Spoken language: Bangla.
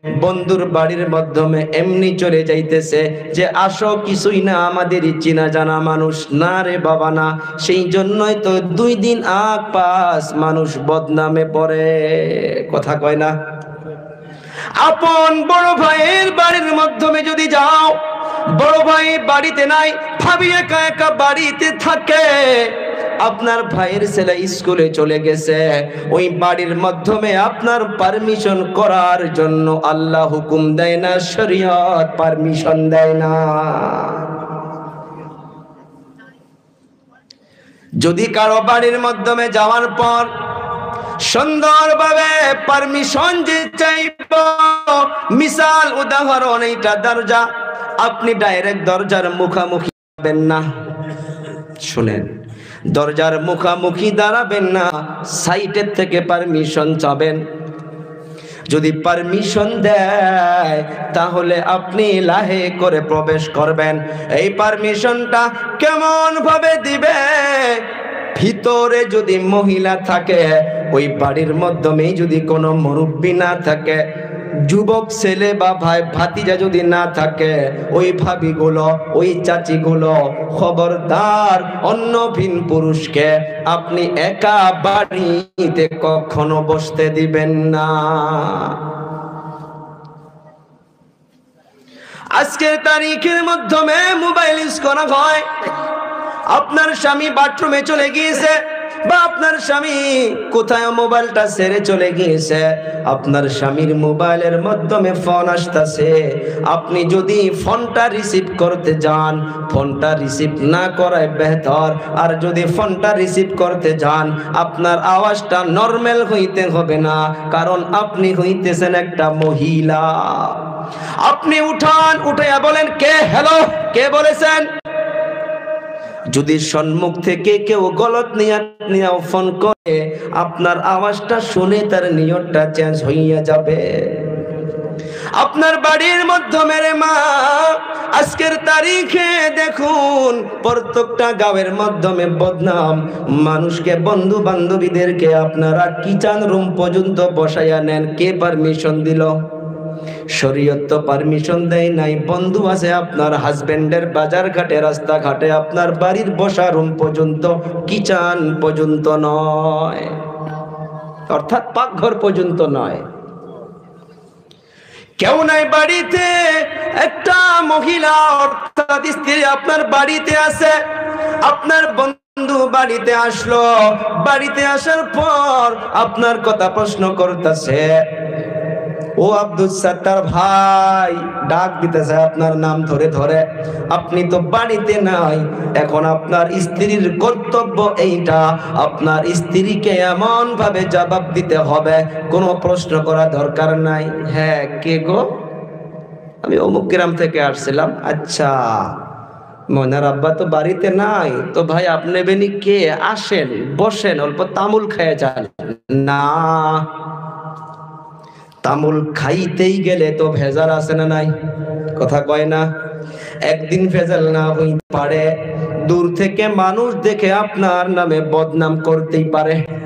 বন্ধুর বাড়ির মাধ্যমে এমনি চলে যাইতেছে যে আসো কিছুই না, আমাদেরই চেনা জানা মানুষ না রে বাবা না। সেই জন্যই তো 2 দিন আগ পাস মানুষ বদনামে পড়ে, কথা কয় না। আপন বড় ভাইয়ের বাড়ির মাধ্যমে যদি যাও, বড় ভাই বাড়িতে নাই, ভাবি একা একা বাড়িতে থাকে, আপনার ভাইয়ের ছেলে স্কুলে চলে গেছে, ওই বাড়ির মাধ্যমে আপনার পারমিশন করার জন্য আল্লাহ হুকুম দেয় না, শরীয়ত পারমিশন দেয় না। যদি কারো বাড়ির মাধ্যমে যাওয়ার পর সুন্দরভাবে পারমিশন যে চাইব, মিসাল উদাহরণ, এইটা দরজা, আপনি ডাইরেক্ট দরজার মুখামুখি যাবেন না, শুনেন, দরজার মুখামুখি দাঁড়াবেন না, সাইটের থেকে পারমিশন চাবেন। যদি পারমিশন দেয় তাহলে আপনি লাহে করে প্রবেশ করবেন। এই পারমিশনটা কেমন ভাবে দিবে? ভিতরে যদি মহিলা থাকে, ওই বাড়ির মাধ্যমে যদি কোনো মুরব্বী না থাকে, যুবক ছেলে বা ভাই ভাতিজা যদি না থাকে, ওই ভাবিগুলো, ওই চাচিগুলো, খবরদার অন্য ভিন পুরুষকে আপনি একা বাড়িতে কখনো বসতে দিবেন না। আজকের তারিখের মাধ্যমে মোবাইল ইউজ করা হয়। আপনার স্বামী বাথরুমে চলে গিয়েছে বা আপনার স্বামী কোথায় মোবাইলটা ছেড়ে চলে গিয়েছে, আপনার স্বামীর মোবাইলের মাধ্যমে ফোন আসতেছে, আপনি যদি ফোনটা রিসিভ করতে যান, ফোনটা রিসিভ না করায় বেহতর। আর যদি ফোনটা রিসিভ করতে যান, আপনার আওয়াজটা নরমাল হইতে হবে না, কারণ আপনি হইতেছেন একটা মহিলা। আপনি উঠান, উঠাইয়া বলেন কে, হ্যালো, কে বলেছেন। যদি সম্মুখ থেকে কেউ গলত নিয়ে ফোন করে, আপনার আওয়াজটা শুনে তার নিয়তটা চেঞ্জ হইয়া যাবে। আপনার বাড়ির মাধ্যমে রে মা, আজকের তারিখে দেখুন প্রত্যেকটা গাঁয়ের মাধ্যমে বদনাম। মানুষকে, বন্ধু বান্ধবীদেরকে আপনারা কিচেন রুম পর্যন্ত বসাইয়া নেন, কে পারমিশন দিল? শরীয়ত তো পারমিশন দেয় নাই। বন্ধু আছে আপনার হাজবেন্ডের, বাজার ঘাটে রাস্তাঘাটে আপনার বাড়ির বসা রুম পর্যন্ত, কিচেন পর্যন্ত নয়, অর্থাৎ পাকঘর পর্যন্ত নয়। কেউ নাই বাড়িতে, একটা মহিলা অর্থাৎ স্ত্রী আপনার বাড়িতে আছে, আপনার বন্ধু বাড়িতে আসলো, বাড়িতে আসার পর আপনার কথা প্রশ্ন করতেছে, ও আব্দুল সাত্তার ভাই, ডাক দিতেছে আপনার নাম ধরে ধরে, আপনি তো বাড়িতে নাই। এখন আপনার স্ত্রীর কর্তব্য এইটা, আপনার স্ত্রীকে এমন ভাবে জবাব দিতে হবে, কোনো প্রশ্ন করা দরকার নাই। হ্যাঁ, কে গো? আমি অমুক গ্রাম থেকে আসছিলাম। আচ্ছা, মনার আব্বা তো বাড়িতে নাই, তো ভাই আপনি বেনি কে? আসেন, বসেন, অল্প তামুল খেয়ে যান। না, তামুল খাইতেই গেলে তো ভেজাল আছে না নাই? কথা কয় না? একদিন ভেজাল না হইতে পারে, দূর থেকে মানুষ দেখে আপনার নামে বদনাম করতেই পারে।